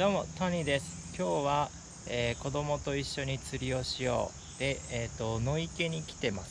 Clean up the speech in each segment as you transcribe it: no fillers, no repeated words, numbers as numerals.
どうもトニーです。今日は、子供と一緒に釣りをしようで、野池に来てます。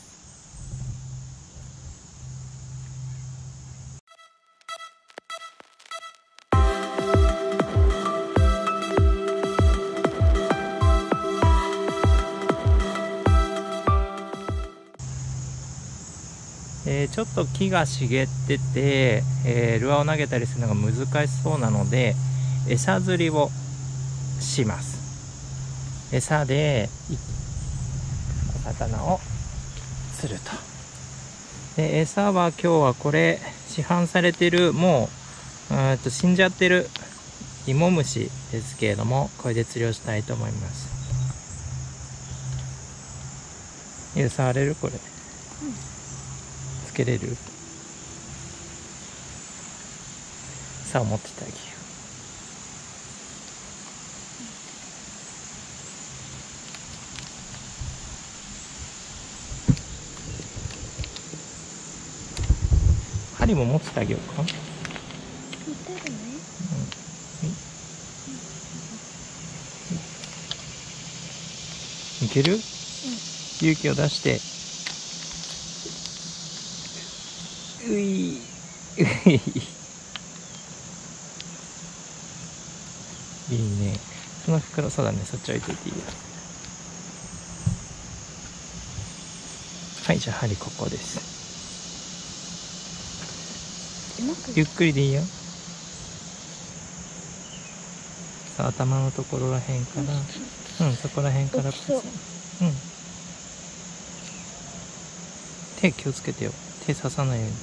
ちょっと木が茂ってて、ルアーを投げたりするのが難しそうなので餌釣りをします。餌でお魚を釣ると。で餌は今日はこれ市販されてるもう死んじゃってる芋虫ですけれども、これで釣りをしたいと思います。触れるこれ、つけれる？餌を持っててあげよう。針も持っててあげようか。いける？勇気を出して。うい。いいね。その袋、そうだね、そっち置いといていいよ。はい、じゃあ針ここです。ゆっくりでいいよ。さあ、頭のところらへんから、そこらへんから、手気をつけてよ。手刺さないように。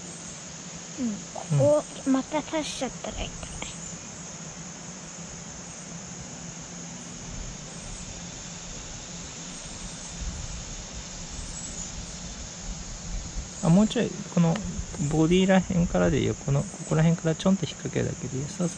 また刺しちゃったら痛い。 もうちょいこのボディらへんからでいいよ。ここらへんからちょんと引っ掛けるだけでいいよ。そう。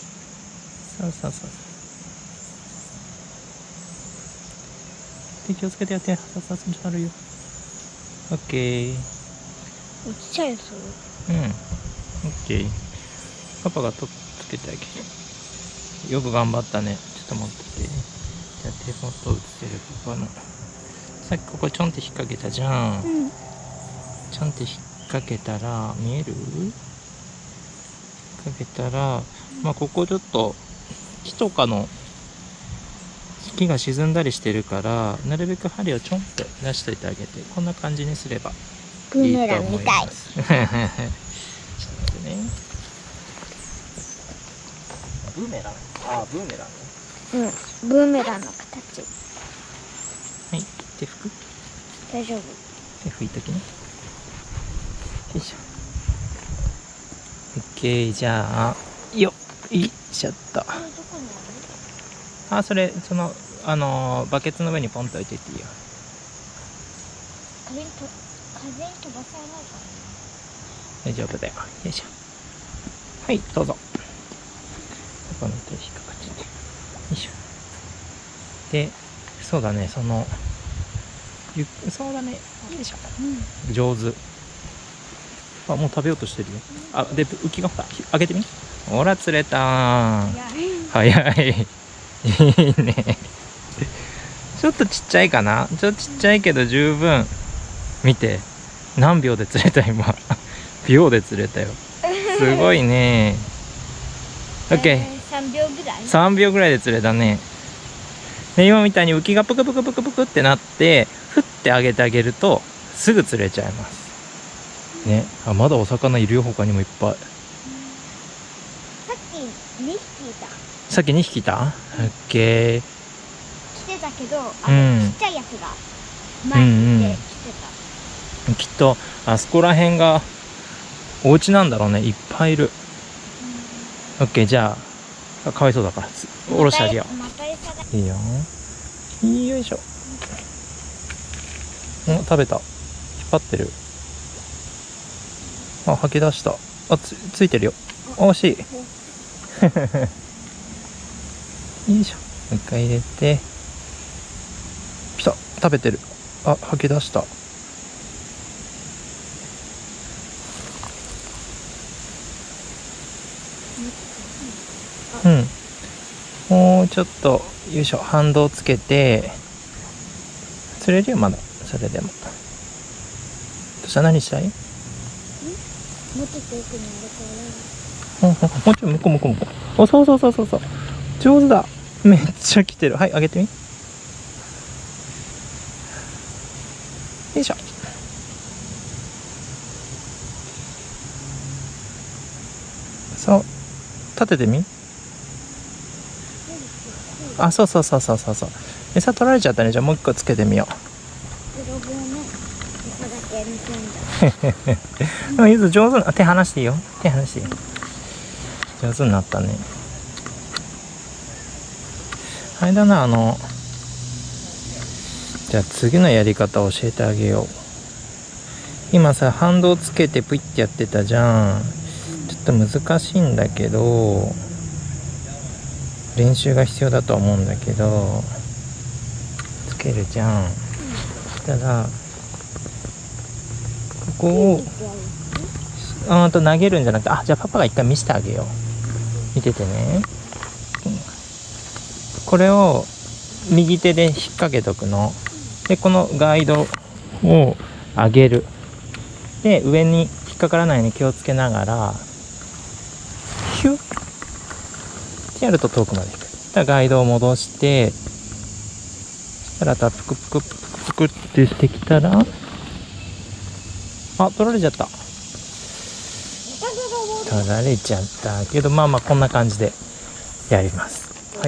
手気をつけてやって。刺さるよ。オッケー。 落ちちゃいそう。 オッケー。パパがつけてあげる。よく頑張ったね。ちょっと持ってて。じゃあ手元映せるパパの。さっきここちょんって引っ掛けたじゃん。ちょんって引っ掛けたら見える？引っ掛けたら、ここちょっと木とかの木が沈んだりしてるから、なるべく針をちょんって出しといてあげて、こんな感じにすればいいと思います。ちょっとね。ブーメラン？ブーメランね。 ブーメランの形。 はい、手拭く？ 大丈夫。 手拭いときね。よいしょ。OK、じゃあ、よいしょっと。それ、バケツの上にポンと置いていっていいよ。 風に飛ばされないか大丈夫だよ。よいしょ。はい、どうぞ。この手引っかかっちゃって。よいしょ。で、そうだね、そうだね。よいしょ。上手。もう食べようとしてるよ。で、浮きがほら、開けてみ。ほら、釣れた。早い。いいね。ちょっとちっちゃいかな。ちょっとちっちゃいけど十分。見て。何秒で釣れた今。秒で釣れたよ。すごいね。OK。 3秒ぐらい 3秒ぐらいで釣れたね。で、今みたいに浮きがプクプクプクプクってなって、ふってあげてあげると、すぐ釣れちゃいます。ね、まだお魚いるよ、他にもいっぱい。 さっき2匹いた。 さっき2匹いた？オッケー。 来てたけど、ちっちゃいやつが前にいて来てた。 きっとあそこら辺がお家なんだろうね。いっぱいいる。オッケー、じゃあかわいそうだからおろしてあげよう。いいよ。よいしょ。食べた。引っ張ってる。吐き出した。ついてるよ。惜しい。よいしょ。もう一回入れて。来た。食べてる。吐き出した。おちょっとよいしょ反動つけて釣れるよまだ。それでもどうした、何したい？ もうちょっと奥にあるから。 もうちょい向こう向こう向こう。お、そうそうそうそうそう、上手だ。めっちゃ来てる。はい、上げてみ。よいしょ。そう立ててみ。あ、そうそうそうそうそうそう。餌取られちゃったね。じゃあもう一個つけてみよう。 泥棒ね。餌だけ盗んだ。 でもゆず上手な、手離していいよ。手離していいよ。上手になったね。あれだな、じゃあ次のやり方を教えてあげよう。今さ反動つけてプイってやってたじゃん。ちょっと難しいんだけど、練習が必要だと思うんだけど、つけるじゃん。そしたらここを投げるんじゃなくて、じゃあパパが一回見せてあげよう。見ててね。これを右手で引っ掛けとくので、このガイドを上げる。で上に引っかからないように気をつけながらヒュッってやると遠くまで引く。ガイドを戻して、そしたらプクプクプクプクってしてきたら、取られちゃった。取られちゃったけど、まあまあこんな感じでやります。はい。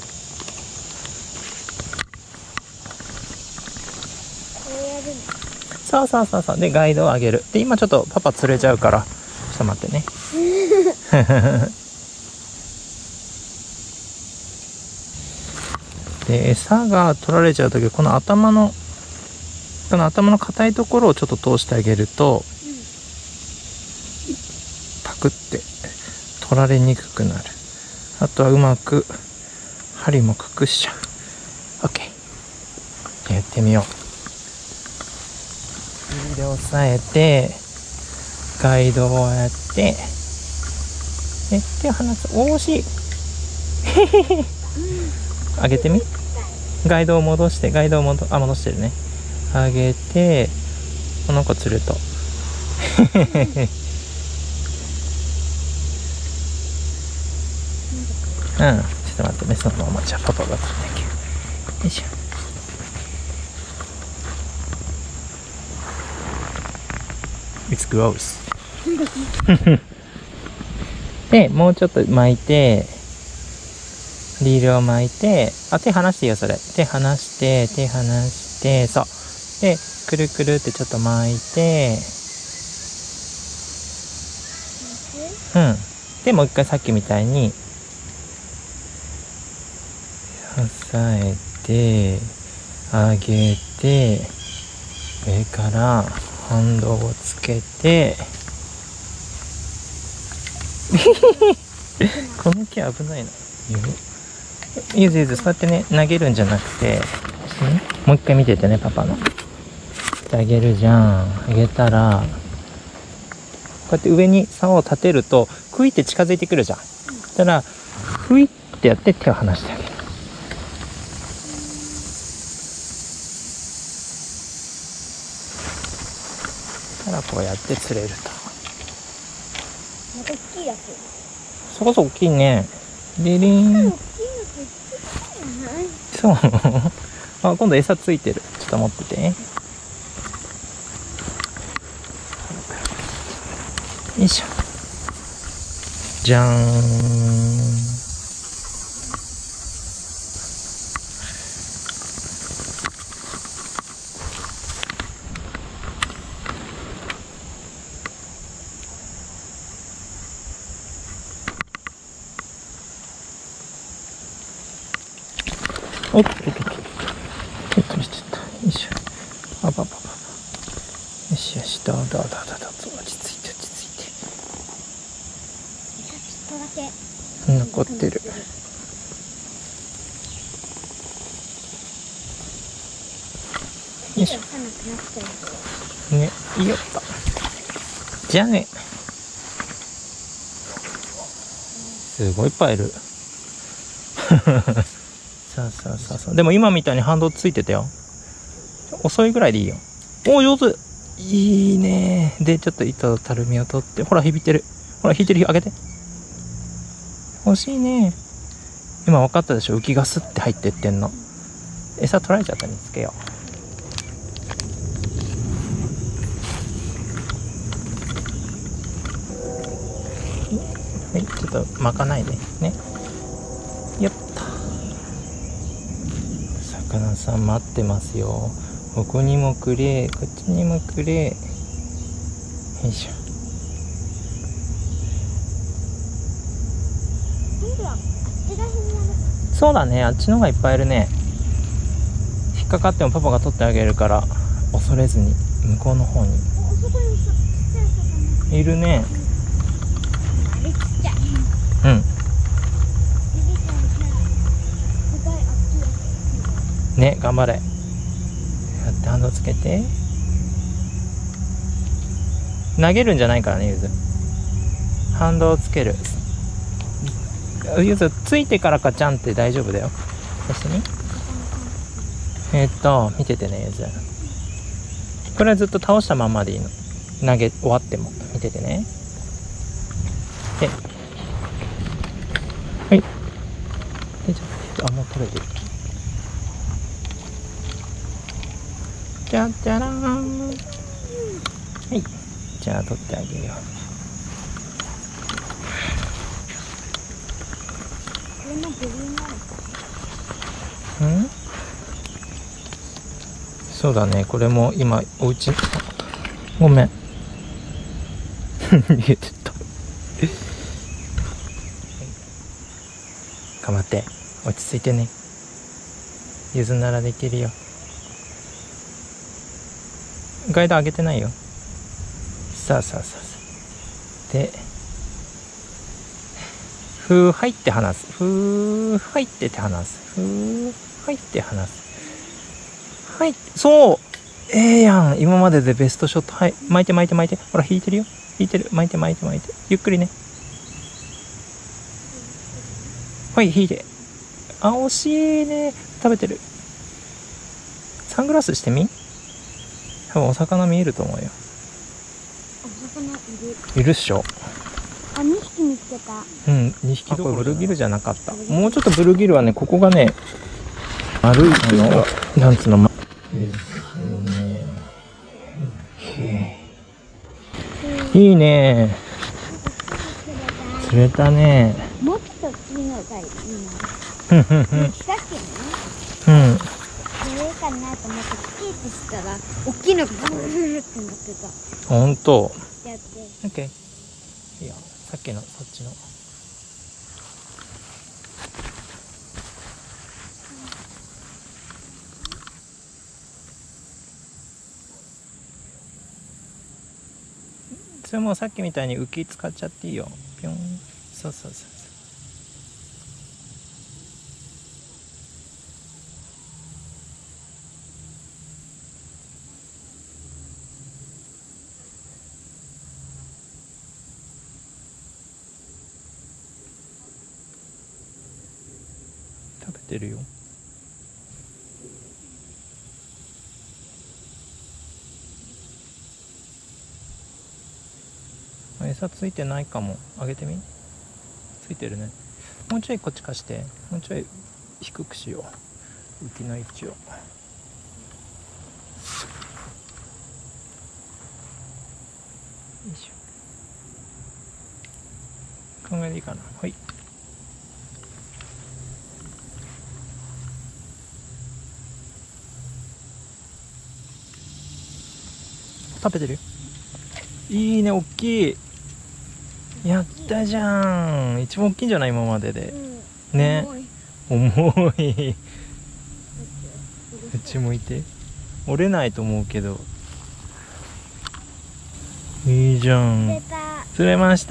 そうそうそうそう。でガイドを上げる。で今ちょっとパパ釣れちゃうからちょっと待ってね。で餌が取られちゃうとき、この頭の硬いところをちょっと通してあげると、パクって取られにくくなる。あとはうまく針も隠しちゃう。 OK。 やってみよう。で押さえてガイドをやって手を離す。惜しい。上げてみ。ガイドを戻して、戻してるね。上げて、この子釣ると。ちょっと待ってね、そのままじゃあパパが釣ってあげる。よいしょ。It's gross でもうちょっと巻いて、リールを巻いて、手離していいよ。それ手離して、そうでくるくるってちょっと巻いて、でもう一回さっきみたいに押さえて上げて、上から反動をつけてこの木危ないな。ゆずそうやってね、投げるんじゃなくて、もう一回見ててね、パパの。あげるじゃん。あげたら、こうやって上に竿を立てると、クイって近づいてくるじゃん。そしたら、クイってやって手を離してあげる。そしたらこうやって釣れると。 また大きいやつ。 そこそこ大きいね。リリーン。そう今度餌ついてる。ちょっと持ってて。よいしょ。じゃーん。おっとっとっと。取れちゃった。よいしょ。よしよし、どうぞ。落ち着いて。 ちょっとだけ残ってる。よいしょ。ね、いいよっと。じゃあね。すごいいっぱいいる。 そうそうそうそう。でも今みたいに反動ついてたよ。遅いぐらいでいいよ。おー、上手。いいね。でちょっと糸たるみを取って、ほら響いてる、ほら引いてる、上げて。惜しいね。今分かったでしょ、浮きがスッて入ってってんの。餌取られちゃったにつけよう。はい、ちょっと巻かないでね。やった。魚さん待ってますよ。ここにもくれ、こっちにもくれ。よいしょ。 今度はあっちらへんにある。 そうだね、あっちの方がいっぱいいるね。引っかかってもパパが取ってあげるから恐れずに向こうの方にお、そこにちっちゃい魚いるね。 あれちっちゃい。 うん指からすごい大きいやつ。 ね、頑張れ。やってハンドつけて。投げるんじゃないからね、ゆず。ハンドをつける。ゆずついてからカチャンって大丈夫だよ。そしてね、見ててね、ゆず。これはずっと倒したままでいいの。投げ終わっても見ててね。で、はい。で、あ、もう取れてる。じゃじゃらーん。はい。じゃあ取ってあげよう。 これもブルーになる。 ん？そうだね、これも今おうち、ごめん。逃げてった。頑張って、落ち着いてね。ゆずならできるよ。ガイド上げてないよ。さあさあさあさあ。で、ふー入って離す。ふー入ってて離す。ふー入って離す。はい、そう、やん。今まででベストショット。はい、巻いて巻いて巻いて。ほら引いてるよ、引いてる。巻いて巻いて巻いて、ゆっくりね。はい、引いて。あ、惜しいね。食べてる。サングラスしてみ。多分お魚見えると思うよ。 お魚いる。 いるっしょ。 あ、2匹見つけた。 うん、2匹どころブルーギルじゃなかった。もうちょっとブルーギルはね、ここがね、丸いなんつうの、いいね。釣れたね。 もっと次のがいいふんふんふん。 な。さっきうん。 ね、釣れるかなと思ってピーってしたら、大きいのがブルルルってなってた。 ほんと。 やって。 オッケー。いいよ。さっきの、そっちの。それもさっきみたいに浮き使っちゃっていいよ。ピョン。そうそうそうそう。食べてるよ。餌ついてないかも。あげてみ。ついてるね。もうちょいこっち貸して。もうちょい低くしよう。浮きの位置を。よいしょ。こんぐらいでいいかな。はい。食べてるよ。いいね、おっきい。やったじゃん。一番大きいんじゃない今までで。ね。重い。うち向いて。折れないと思うけど。いいじゃん。釣れました。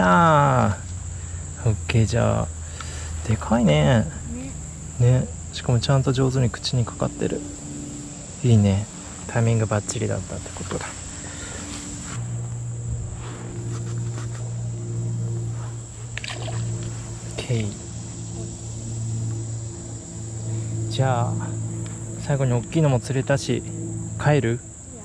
オッケー、じゃあでかいね。ね。しかもちゃんと上手に口にかかってる。いいね。タイミングバッチリだったってことだ。オッケー。 じゃあ最後に大きいのも釣れたし帰る？こ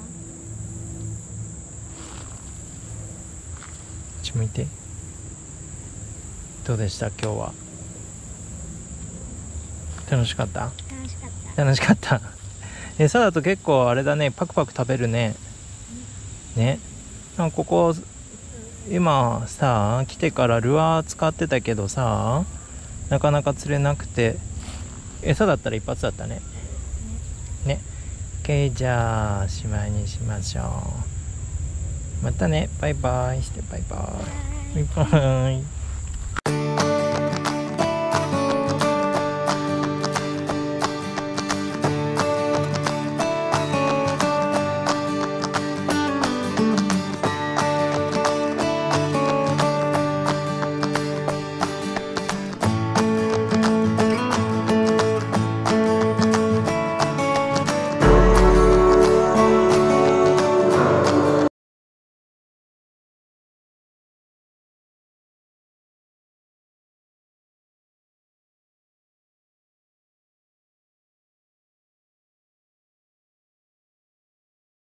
っち向いて。どうでした今日は？楽しかった？ 楽しかった。 楽しかった餌だと結構あれだね、パクパク食べるね。ね、なんかここ今さ来てからルアー使ってたけどさ、なかなか釣れなくて、餌だったら一発だったね。ね。OK、じゃあしまいにしましょう。またね。バイバイして、バイバイ。バイバイ。